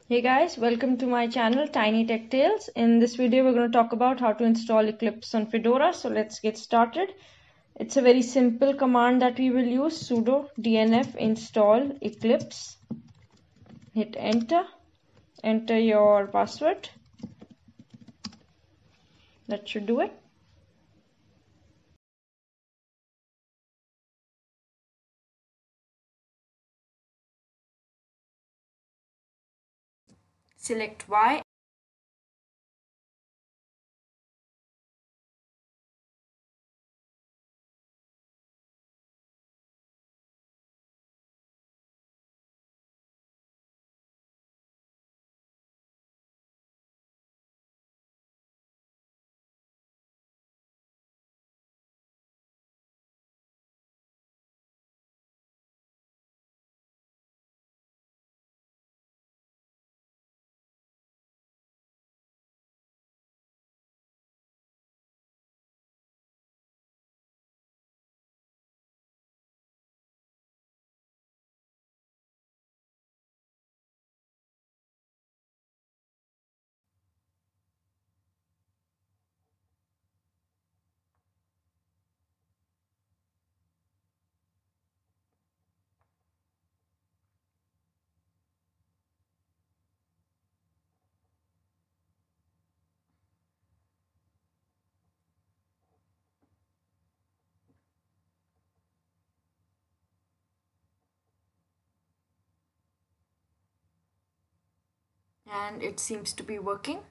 Hey guys, welcome to my channel Tiny Tech Tales. In this video, we're going to talk about how to install Eclipse on Fedora. So let's get started. It's a very simple command that we will use: sudo dnf install Eclipse. Hit enter. Enter your password. That should do it. Select Y. And it seems to be working.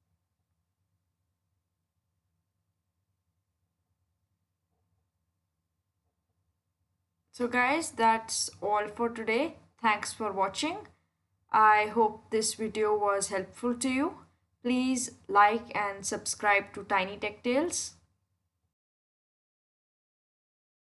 So guys, that's all for today. Thanks for watching. I hope this video was helpful to you. Please like and subscribe to Tiny Tech Tales.